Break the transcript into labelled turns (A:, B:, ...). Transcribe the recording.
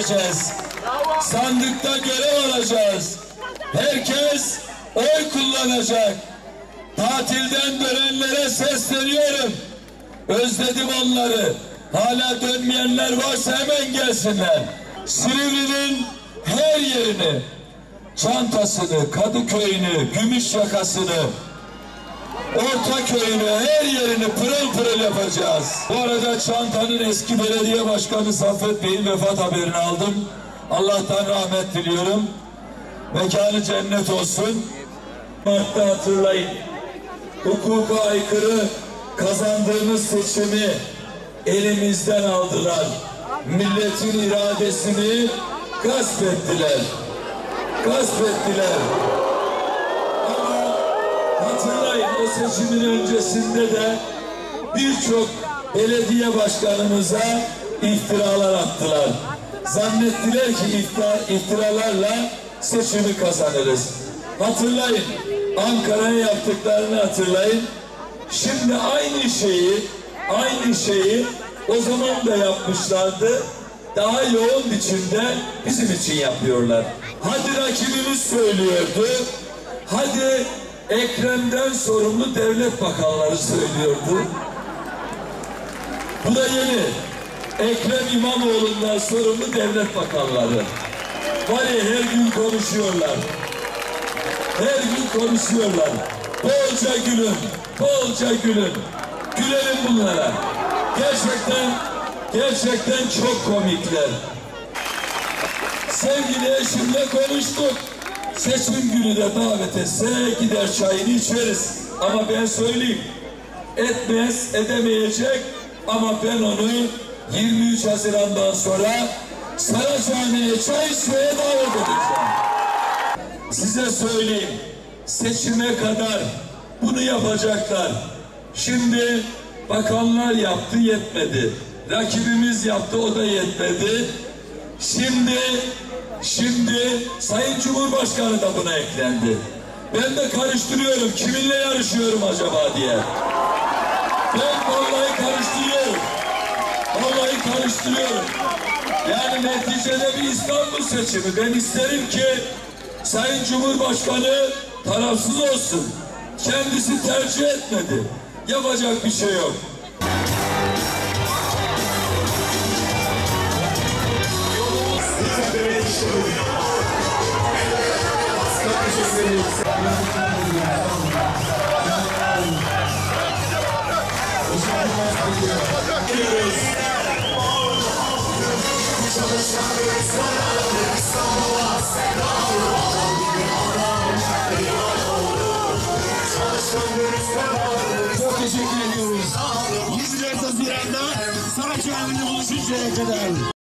A: vereceğiz. Sandıkta görev alacağız. Herkes oy kullanacak. Tatilden dönenlere sesleniyorum. Özledim onları. Hala dönmeyenler varsa hemen gelsinler. Silivri'nin her yerini, Çantasını, Kadıköy'ünü, Gümüşyaka'sını, Ortaköy'ünü, her yerini pırıl pırıl yapacağız. Bu arada Çanta'nın eski belediye başkanı Saffet Bey'in vefat haberini aldım. Allah'tan rahmet diliyorum. Mekanı cennet olsun. Mart'ta hatırlayın. Hukuka aykırı kazandığımız seçimi elimizden aldılar. Milletin iradesini gasp ettiler. Ama hatırlayın, o seçimin öncesinde de birçok belediye başkanımıza iftiralar attılar. Zannettiler ki iftiralarla seçimi kazanırız. Hatırlayın, Ankara'ya yaptıklarını hatırlayın. Şimdi aynı şeyi o zaman da yapmışlardı. Daha yoğun biçimde bizim için yapıyorlar. Hadi rakibimiz söylüyordu. Hadi Ekrem'den sorumlu devlet bakanları söylüyordu. Bu da yeni. Ekrem İmamoğlu'ndan sorumlu devlet bakanları. Var ya, her gün konuşuyorlar. Bolca gülün. Gülelim bunlara. Gerçekten çok komikler. Sevgili eşimle konuştuk. Seçim günü de davet etse gider çayını içeriz. Ama ben söyleyeyim, edemeyecek ama ben onu 23 Haziran'dan sonra Saraçhane'ye çay içmeye davet edeceğim. Size söyleyeyim, seçime kadar bunu yapacaklar. Şimdi bakanlar yaptı, yetmedi. Rakibimiz yaptı, o da yetmedi. Şimdi Sayın Cumhurbaşkanı da buna eklendi. Ben de karıştırıyorum, kiminle yarışıyorum acaba diye. Ben vallahi karıştırıyorum. Yani neticede bir İstanbul seçimi. Ben isterim ki Sayın Cumhurbaşkanı tarafsız olsun. Kendisi tercih etmedi. Yapacak bir şey yok.
B: Çok teşekkür ediyoruz. 24 Haziran'da Saraçhane'de buluşuncaya kadar.